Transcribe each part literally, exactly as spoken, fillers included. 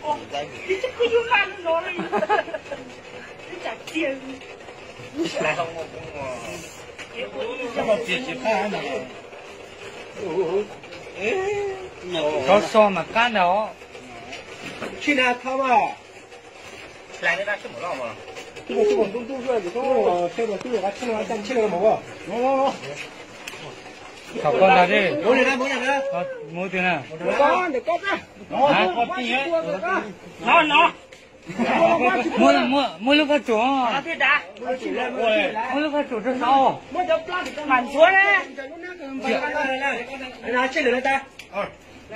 哦，你这个又烂了了，你咋煎？ 来我我这个姐姐看呢。哦，哎， 搞烧嘛干的哦。 去哪他嘛？来那边吃不了吗？这个这个都都说这个这个这个还吃了咱吃了没个？没没没。 炒高大的。 没人了没人了。 啊，没得了。 我高的高的。 啊，我第一。 拿拿。 没了没没了个种。 拿对的。 没了个种这烧。 满桌呢。 拿去了来。哦。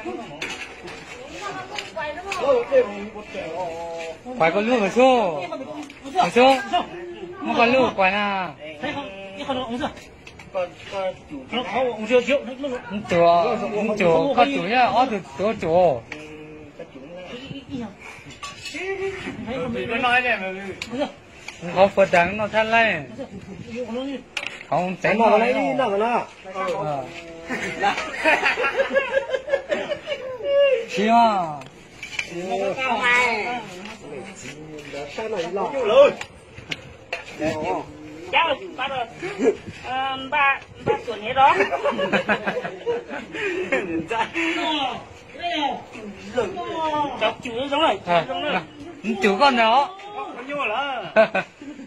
拐个路不错，不错，我个路拐呢。 你好多红色。个个九，好，我就九，那那个。 你九，你九，个九呀，二九九九。 嗯，个九呢？ 一样。 个哪一点？ 不是。 我负责我才来。 有可能。 好， 怎么来？那个呢？ 啊。行啊。 山那一浪。六楼。 家伙，把这，嗯，把把锁捏着。找九人扔了，扔了。 你九个呢？ 我扭了。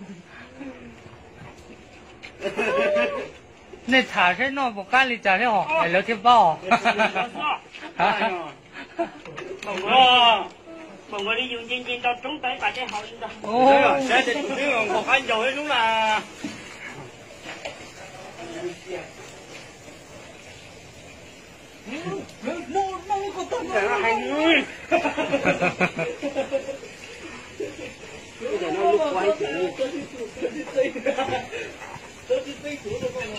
那茶是那不干里家的好，还聊天包。 我我的用渐渐到中代把这好用的。 哦， 现在这个我看有那种啦。嗯，那那那我可当然还嗯。有点那路关系，这是这是这个，这是最多的嘛。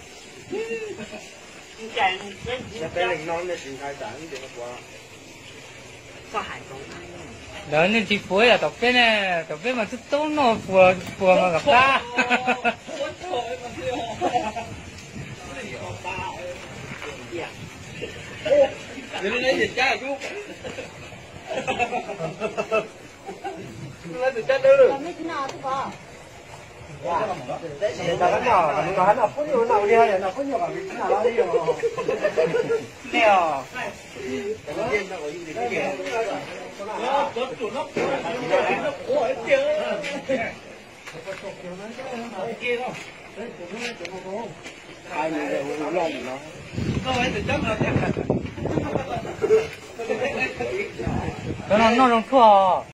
你讲你你那本来弄的心态上你这个话。 上海中。 然后去播呀，到边呢？到边嘛，就都那播播嘛个大。 我操，这个是好大呀！哦，人家也加油。那就加油了。没听到这个。哇，那个那那个那朋友那我厉害那朋友吧，没听到哪里有。 对啊。 我我做那活，那活一点。哎，你这我乱了。那我得讲了。 等等，闹钟错啊。